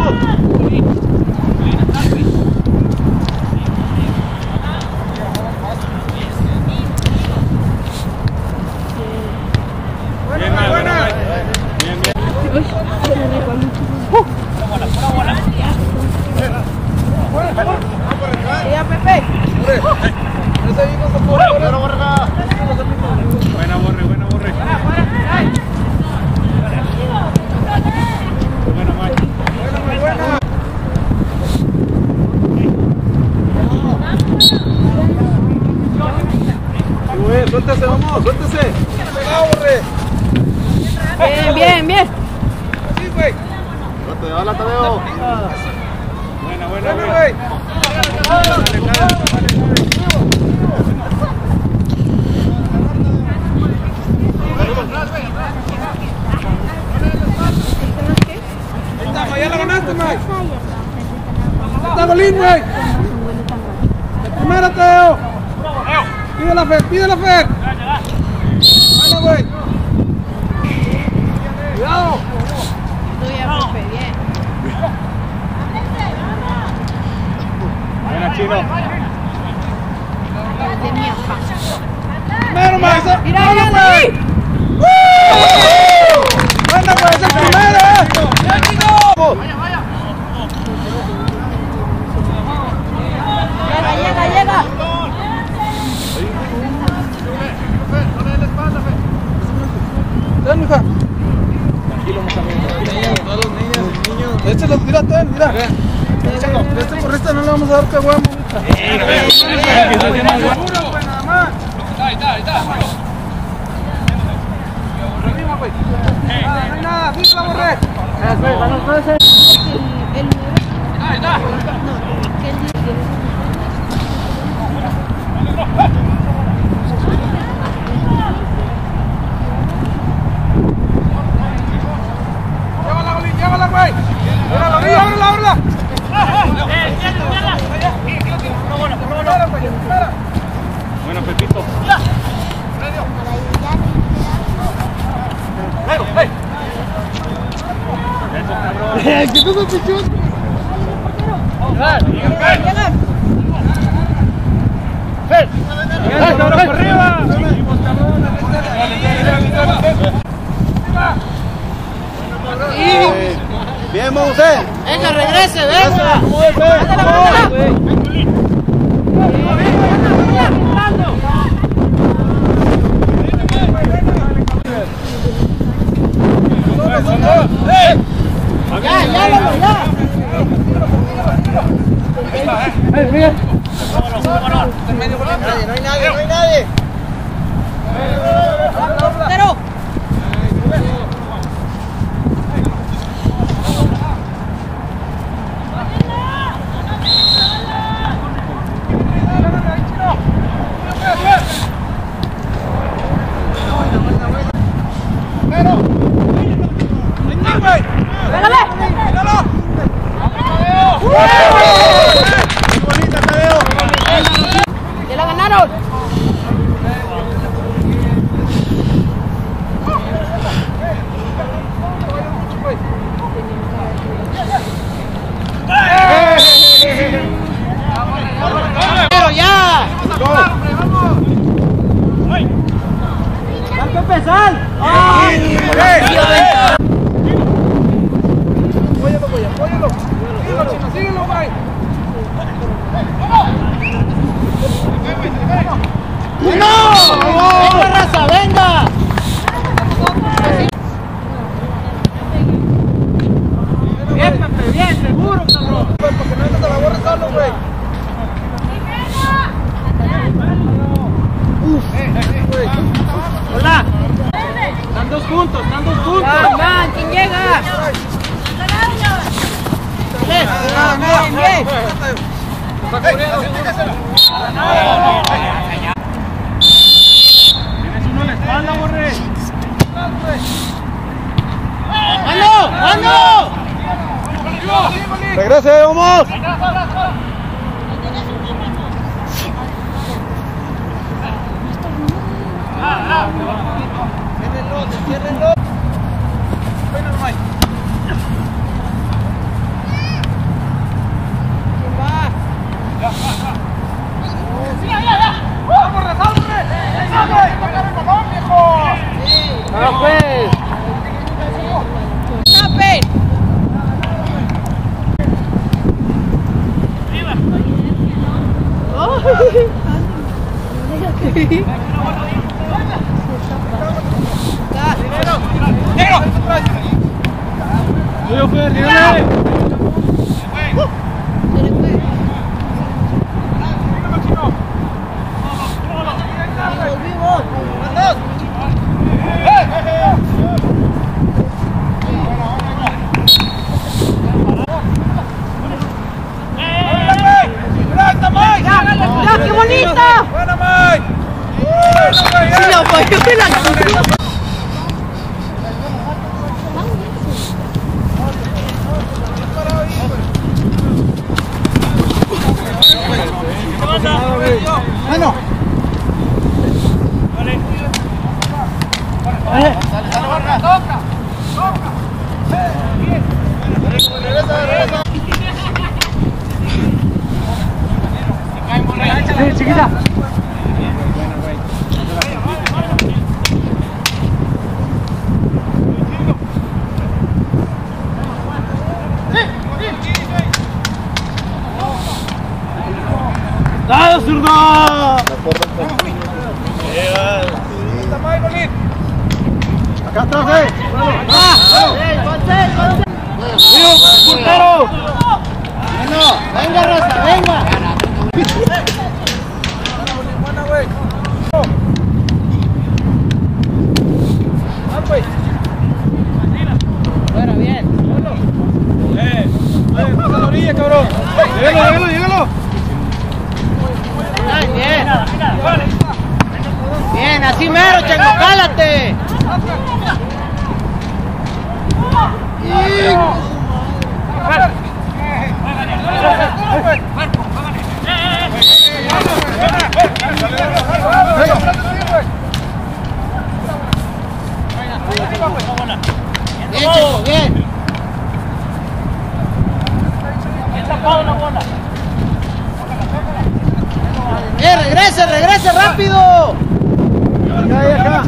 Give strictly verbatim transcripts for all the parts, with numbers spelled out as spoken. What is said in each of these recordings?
Suéltese, vamos, suéltese. Bien, bien, bien. Así, güey. Hola, Tadeo. Buena, buena, güey. Ya la ganaste, Mike. Está Golín, güey. La primera, Tadeo. Pide la Fer, pide la Fer. Bueno, güey. Cuidado. Tuya, Pepe, bien. Buena, Chino. De mi afán. Primero, Mike. Mira, mira, ahí. Buena, pues, el primero. ¡Ya, Chino! Llega, llega, llega. Ten, mija. Tranquilo, mija. Todos los niños, niños. Este lo tira, ten, mira. Este por esta no le vamos a dar que huevo, mija. Seguro, pues, nada más. Ahí está, ahí está. Arriba, güey. Nada, no hay nada. Sigue la borré. Ahí está. Llévala, Golín, llévala, güey. Ábrela, orilla, ábrela, ábrela. Bueno, Pepito. ¿Qué te hace pichón? Llega. ¡Por arriba! Bien, Mousel. Venga, regrese, venga. Ya, ya, ya, ya. No hay nadie, no hay nadie. Pero. ¡Ya la ganaron! ¡Pero ya! ¡Sal, Pepe, sal! ¡Ay! Apóyalo, güey, apóyalo. Síguelo, Chino, síguelo, güey. ¡No! ¡Venga, raza, venga! Bien, Pepe, bien, seguro, cabrón. Porque no entras a la borra solo, güey. Hola. Están dos juntos, están dos juntos. ¡Man, man! ¿Quién llega? ¡Bien, bien, bien! Tienes uno en la espalda, Borre. ¡Mano! ¡Mano! Regrese, vamos. Ciérrenlo, ciérrenlo. Ven, Mike. Tuyo, Fer, dígale. ¡Ya, qué bonito! ¡Buena, Mike! Sí, lo falló de la Bueno. Vale. Sale, sale, Barra. Toca. Toca. Regresa, regresa. Sí, chiquita. ¡Dale, zurdo! Acá atrás, eh. ¡Portero! Bueno, venga, Rosa, venga. Buena, güey. Fuera, bien. Eh, eh, pasa a la orilla, cabrón. Llegalo, llegalo, llegalo. Bien. Bien, así mero, Chango, cálate. Bien, Chango, bien. Bien, regrese, regrese rápido. Acá, acá.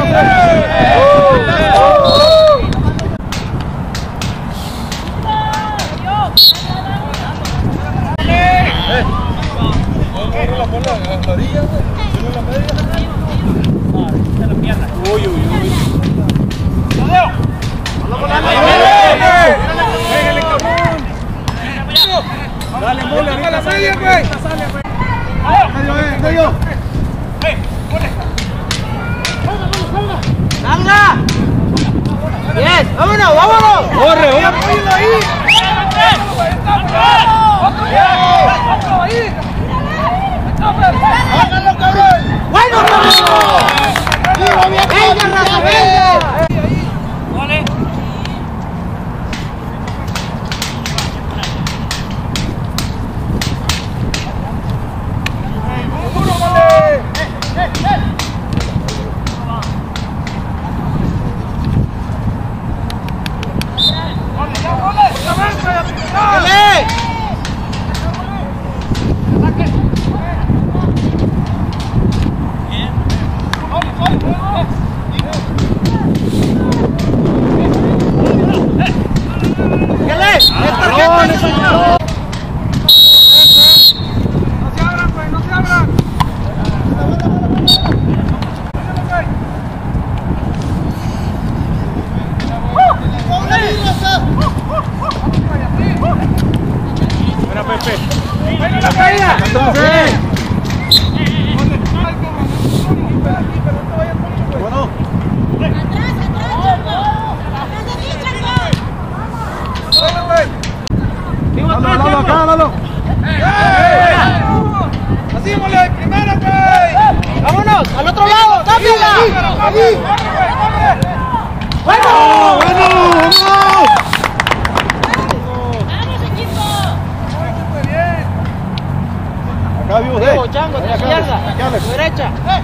Dale, mole, arriba la media, güey. Medio, eh, medio. ¡Salga! Bien, vámonos, vámonos. Corre, corre. ¡Bueno, venga, raza, venga! ¡Vámonos! ¡Al otro lado! ¡Tápiala! ¡Bueno! ¡Bueno! ¡Vamos! ¡Vamos, equipo! Acá vimos, eh. Chango, de izquierda, de derecha.